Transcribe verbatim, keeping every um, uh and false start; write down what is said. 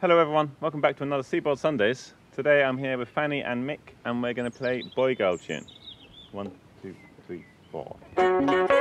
Hello everyone, welcome back to another Seaboard Sundays. Today I'm here with Fanny and Mick and we're going to play Boy Girl Tune. One, two, three, four.